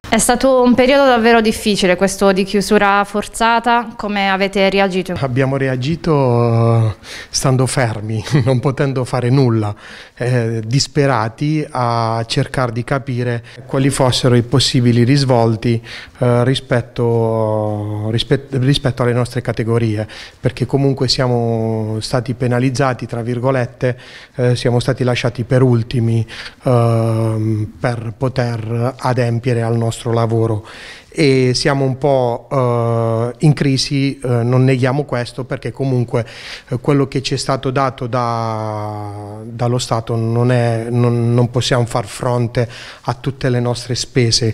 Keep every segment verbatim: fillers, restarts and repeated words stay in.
È stato un periodo davvero difficile questo di chiusura forzata, come avete reagito? Abbiamo reagito stando fermi, non potendo fare nulla, eh, disperati a cercare di capire quali fossero i possibili risvolti eh, rispetto, rispetto, rispetto alle nostre categorie, perché comunque siamo stati penalizzati, tra virgolette, eh, siamo stati lasciati per ultimi eh, per poter adempiere al nostro lavoro e siamo un po' eh, in crisi, eh, non neghiamo questo, perché comunque eh, quello che ci è stato dato da, dallo Stato non, è, non, non possiamo far fronte a tutte le nostre spese,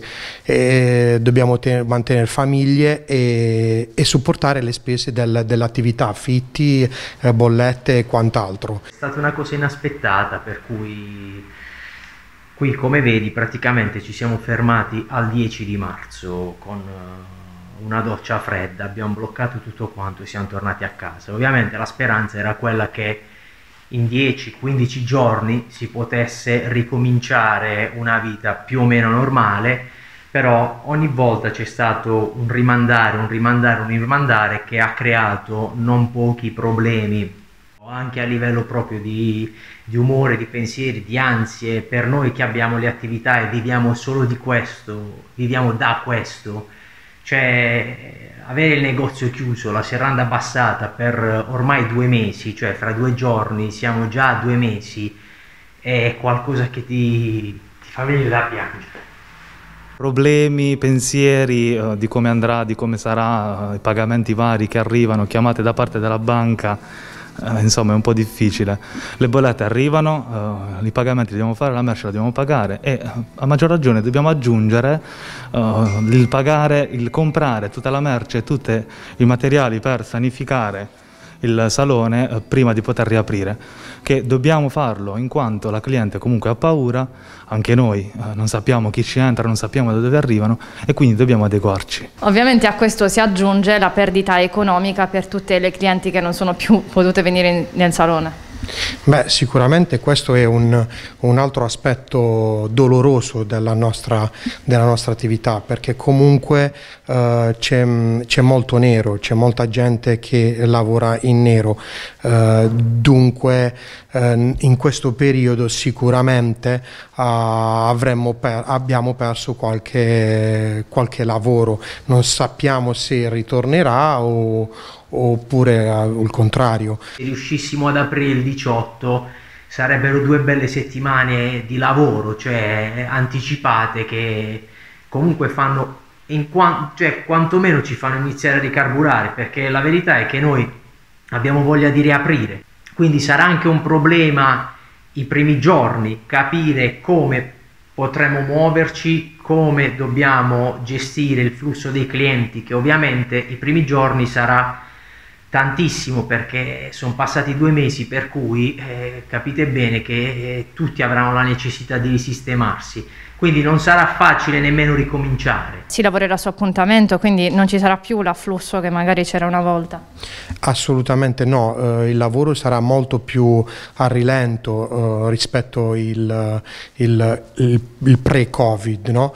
e dobbiamo mantenere famiglie e, e supportare le spese del, dell'attività, affitti, eh, bollette e quant'altro. È stata una cosa inaspettata, per cui qui, come vedi, praticamente ci siamo fermati al dieci di marzo con una doccia fredda, abbiamo bloccato tutto quanto e siamo tornati a casa. Ovviamente la speranza era quella che in dieci quindici giorni si potesse ricominciare una vita più o meno normale, però ogni volta c'è stato un rimandare, un rimandare, un rimandare che ha creato non pochi problemi, anche a livello proprio di, di umore, di pensieri, di ansie. Per noi che abbiamo le attività e viviamo solo di questo, viviamo da questo, cioè avere il negozio chiuso, la serranda abbassata per ormai due mesi, cioè fra due giorni siamo già a due mesi, è qualcosa che ti, ti fa venire da piangere. Problemi, pensieri uh, di come andrà, di come sarà, uh, i pagamenti vari che arrivano, chiamate da parte della banca. Uh, insomma è un po' difficile, le bollette arrivano, uh, i pagamenti li dobbiamo fare, la merce la dobbiamo pagare e uh, a maggior ragione dobbiamo aggiungere uh, il pagare, il comprare tutta la merce, tutti i materiali per sanificare il salone uh, prima di poter riaprire, che dobbiamo farlo in quanto la cliente comunque ha paura, anche noi uh, non sappiamo chi ci entra, non sappiamo da dove arrivano e quindi dobbiamo adeguarci. Ovviamente a questo si aggiunge la perdita economica per tutte le clienti che non sono più potute venire in, nel salone. Beh, sicuramente questo è un, un altro aspetto doloroso della nostra, della nostra attività, perché comunque eh, c'è molto nero, c'è molta gente che lavora in nero, eh, dunque eh, in questo periodo sicuramente eh, avremmo per, abbiamo perso qualche, qualche lavoro, non sappiamo se ritornerà o oppure al contrario. Se riuscissimo ad aprire il diciotto sarebbero due belle settimane di lavoro, cioè anticipate, che comunque fanno, in qua, cioè quantomeno ci fanno iniziare a ricarburare, perché la verità è che noi abbiamo voglia di riaprire, quindi sarà anche un problema i primi giorni capire come potremo muoverci, come dobbiamo gestire il flusso dei clienti, che ovviamente i primi giorni sarà tantissimo, perché sono passati due mesi, per cui eh, capite bene che eh, tutti avranno la necessità di risistemarsi, quindi non sarà facile nemmeno ricominciare. Si lavorerà su appuntamento, quindi non ci sarà più l'afflusso che magari c'era una volta? Assolutamente no, eh, il lavoro sarà molto più a rilento eh, rispetto al il, il, il, il pre-Covid, no?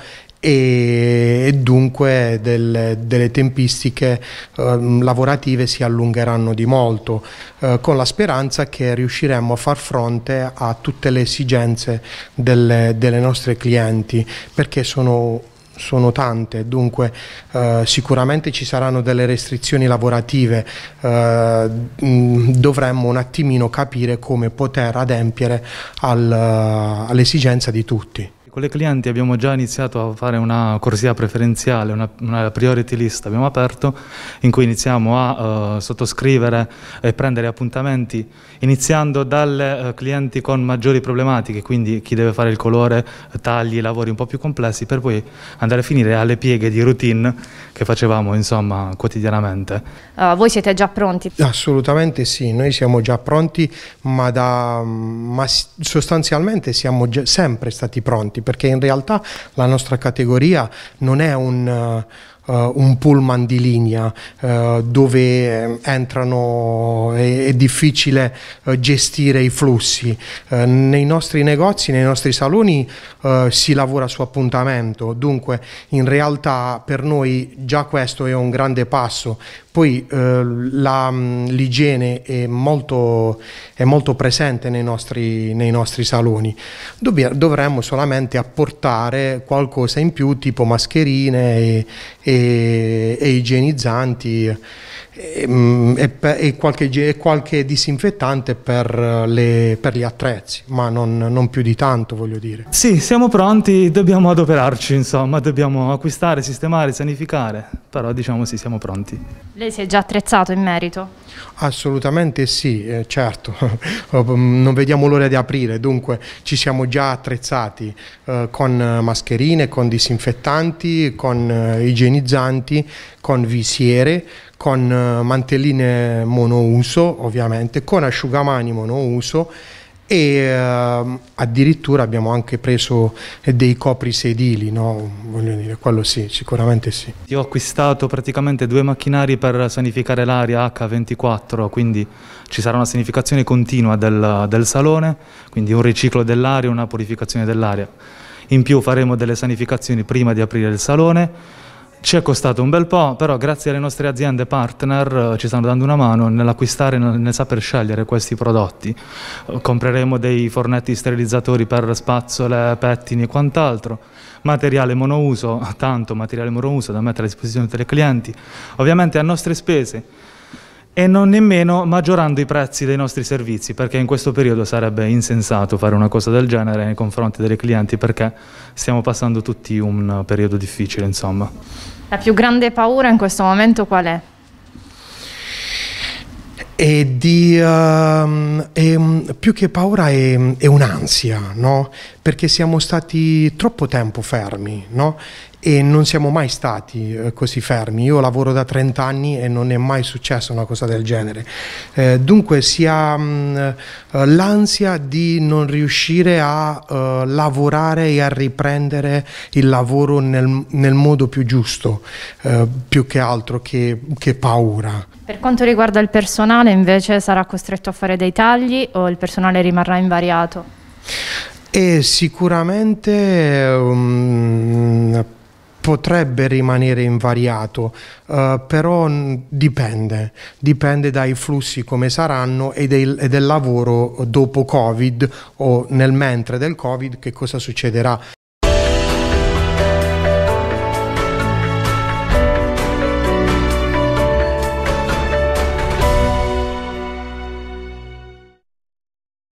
E dunque del, delle tempistiche eh, lavorative si allungheranno di molto, eh, con la speranza che riusciremo a far fronte a tutte le esigenze delle, delle nostre clienti, perché sono sono tante, dunque eh, sicuramente ci saranno delle restrizioni lavorative, eh, dovremmo un attimino capire come poter adempiere al, all'esigenza di tutti. Con le clienti abbiamo già iniziato a fare una corsia preferenziale, una, una priority list abbiamo aperto, in cui iniziamo a uh, sottoscrivere e prendere appuntamenti, iniziando dalle uh, clienti con maggiori problematiche, quindi chi deve fare il colore, tagli, lavori un po' più complessi, per poi andare a finire alle pieghe di routine che facevamo insomma quotidianamente. Uh, voi siete già pronti? Assolutamente sì, noi siamo già pronti, ma, da, ma sostanzialmente siamo già sempre stati pronti, perché in realtà la nostra categoria non è un, uh, un pullman di linea uh, dove entrano, è, è difficile uh, gestire i flussi. Uh, nei nostri negozi, nei nostri saloni uh, si lavora su appuntamento, dunque in realtà per noi già questo è un grande passo. Poi eh, la, l'igiene è molto, è molto presente nei nostri, nei nostri saloni. Dobbia, dovremmo solamente apportare qualcosa in più, tipo mascherine e, e, e igienizzanti e, e, e, qualche, e qualche disinfettante per, le, per gli attrezzi, ma non, non più di tanto, voglio dire. Sì, siamo pronti, dobbiamo adoperarci, insomma, dobbiamo acquistare, sistemare, sanificare, però diciamo sì, siamo pronti. Lei si è già attrezzato in merito? Assolutamente sì, eh, certo, non vediamo l'ora di aprire, dunque ci siamo già attrezzati eh, con mascherine, con disinfettanti, con eh, igienizzanti, con visiere, con eh, mantelline monouso ovviamente, con asciugamani monouso e eh, addirittura abbiamo anche preso dei coprisedili, no? Voglio dire, quello sì, sicuramente sì. Io ho acquistato praticamente due macchinari per sanificare l'aria acca ventiquattro, quindi ci sarà una sanificazione continua del, del salone, quindi un riciclo dell'aria, una purificazione dell'aria. In più faremo delle sanificazioni prima di aprire il salone. Ci è costato un bel po', però grazie alle nostre aziende partner ci stanno dando una mano nell'acquistare e nel saper scegliere questi prodotti. Compreremo dei fornetti sterilizzatori per spazzole, pettini e quant'altro, materiale monouso, tanto materiale monouso da mettere a disposizione dei clienti, ovviamente a nostre spese, e non nemmeno maggiorando i prezzi dei nostri servizi, perché in questo periodo sarebbe insensato fare una cosa del genere nei confronti dei clienti, perché stiamo passando tutti un periodo difficile, insomma. La più grande paura in questo momento qual è? E di, uh, è, più che paura è, è un'ansia, no? Perché siamo stati troppo tempo fermi, no? E non siamo mai stati eh, così fermi. Io lavoro da trenta anni e non è mai successa una cosa del genere. Eh, dunque si ha mh, l'ansia di non riuscire a uh, lavorare e a riprendere il lavoro nel, nel modo più giusto, eh, più che altro che, che paura. Per quanto riguarda il personale invece sarà costretto a fare dei tagli o il personale rimarrà invariato? E sicuramente um, potrebbe rimanere invariato, uh, però dipende, dipende dai flussi come saranno e del, e del lavoro dopo Covid o nel mentre del Covid, che cosa succederà.